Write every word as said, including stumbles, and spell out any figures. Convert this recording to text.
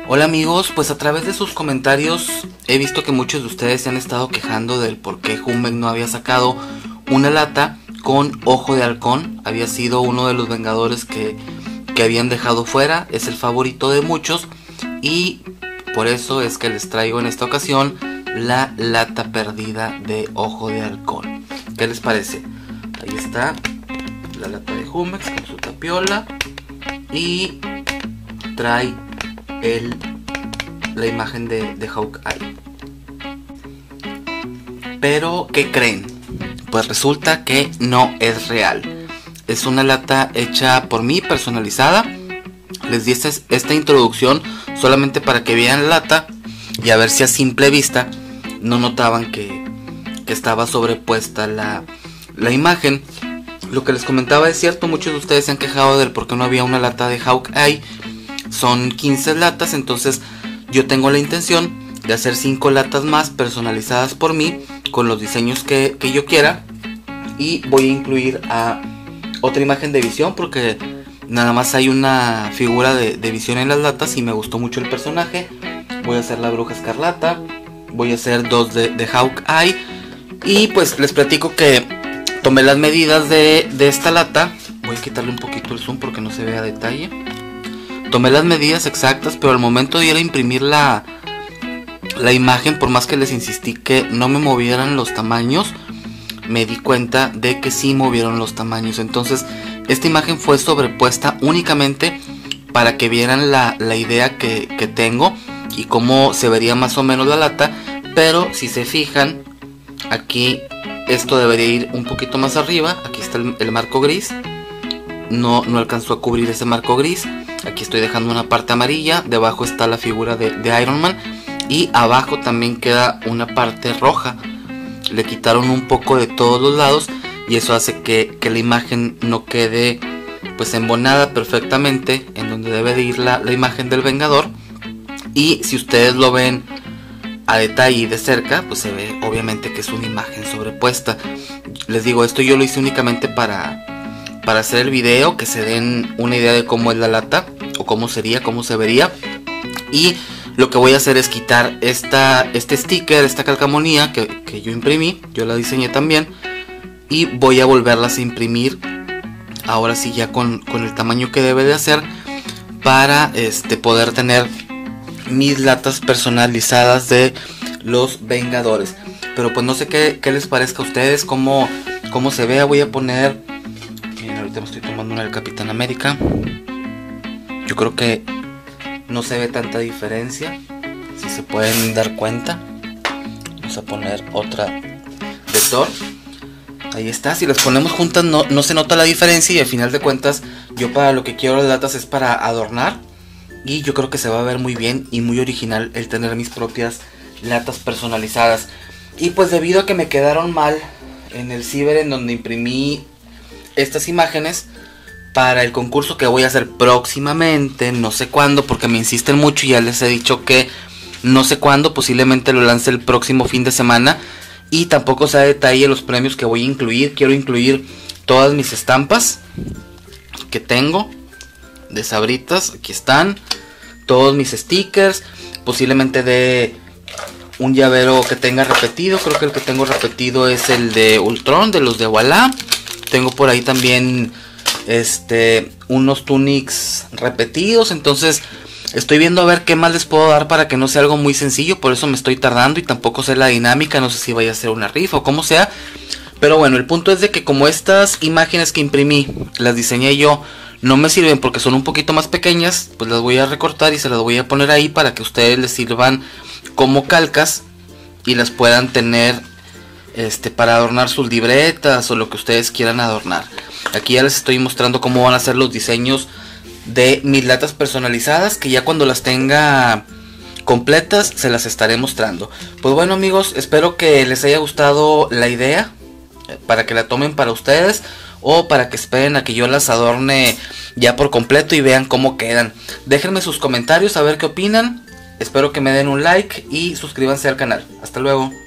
Hola amigos, pues a través de sus comentarios he visto que muchos de ustedes se han estado quejando del por qué Hummel no había sacado una lata con ojo de halcón. Había sido uno de los Vengadores que, que habían dejado fuera, es el favorito de muchos y por eso es que les traigo en esta ocasión la lata perdida de ojo de halcón. ¿Qué les parece? Ahí está la lata de Hummel con su tapiola y trae el, la imagen de, de Hawkeye. Pero ¿qué creen? Pues resulta que no es real. Es una lata hecha por mí, personalizada. Les di esta, esta introducción solamente para que vean la lata y a ver si a simple vista no notaban que, que estaba sobrepuesta la, la imagen. Lo que les comentaba es cierto, muchos de ustedes se han quejado del por qué no había una lata de Hawkeye. Son quince latas, entonces yo tengo la intención de hacer cinco latas más personalizadas por mí con los diseños que, que yo quiera. Y voy a incluir a otra imagen de Visión porque nada más hay una figura de, de Visión en las latas y me gustó mucho el personaje. Voy a hacer la Bruja Escarlata, voy a hacer dos de, de Hawkeye. Y pues les platico que tomé las medidas de, de esta lata. Voy a quitarle un poquito el zoom porque no se ve a detalle. Tomé las medidas exactas, pero al momento de ir a imprimir la, la imagen, por más que les insistí que no me movieran los tamaños, me di cuenta de que sí movieron los tamaños. Entonces esta imagen fue sobrepuesta únicamente para que vieran la, la idea que, que tengo y cómo se vería más o menos la lata. Pero si se fijan, aquí esto debería ir un poquito más arriba. Aquí está el, el marco gris. No, no alcanzó a cubrir ese marco gris. Aquí estoy dejando una parte amarilla. Debajo está la figura de, de Iron Man. Y abajo también queda una parte roja. Le quitaron un poco de todos los lados. Y eso hace que, que la imagen no quede pues embonada perfectamente en donde debe de ir la, la imagen del Vengador. Y si ustedes lo ven a detalle y de cerca, pues se ve obviamente que es una imagen sobrepuesta. Les digo, esto yo lo hice únicamente para... para hacer el video, que se den una idea de cómo es la lata o cómo sería, cómo se vería. Y lo que voy a hacer es quitar esta, este sticker, esta calcamonía que, que yo imprimí, yo la diseñé también, y voy a volverlas a imprimir ahora sí ya con, con el tamaño que debe de hacer para este, poder tener mis latas personalizadas de los Vengadores. Pero pues no sé qué, qué les parezca a ustedes, cómo, cómo se vea. Voy a poner... Ahorita me estoy tomando una del Capitán América. Yo creo que no se ve tanta diferencia, si se pueden dar cuenta. Vamos a poner otra de Thor. Ahí está, si las ponemos juntas no, no se nota la diferencia. Y al final de cuentas yo para lo que quiero las latas es para adornar. Y yo creo que se va a ver muy bien y muy original el tener mis propias latas personalizadas. Y pues debido a que me quedaron mal en el ciber en donde imprimí estas imágenes para el concurso que voy a hacer próximamente, no sé cuándo porque me insisten mucho y ya les he dicho que no sé cuándo, posiblemente lo lance el próximo fin de semana y tampoco sé a detalle los premios que voy a incluir. Quiero incluir todas mis estampas que tengo de Sabritas, aquí están todos mis stickers, posiblemente de un llavero que tenga repetido. Creo que el que tengo repetido es el de Ultron, de los de Voilà. Tengo por ahí también este unos tunics repetidos. Entonces estoy viendo a ver qué más les puedo dar para que no sea algo muy sencillo. Por eso me estoy tardando y tampoco sé la dinámica. No sé si vaya a ser una rifa o como sea. Pero bueno, el punto es de que como estas imágenes que imprimí las diseñé yo, no me sirven porque son un poquito más pequeñas, pues las voy a recortar y se las voy a poner ahí para que ustedes les sirvan como calcas y las puedan tener Este, para adornar sus libretas o lo que ustedes quieran adornar. Aquí ya les estoy mostrando cómo van a ser los diseños de mis latas personalizadas, que ya cuando las tenga completas se las estaré mostrando. Pues bueno amigos, espero que les haya gustado la idea, para que la tomen para ustedes o para que esperen a que yo las adorne ya por completo y vean cómo quedan. Déjenme sus comentarios a ver qué opinan. Espero que me den un like y suscríbanse al canal. Hasta luego.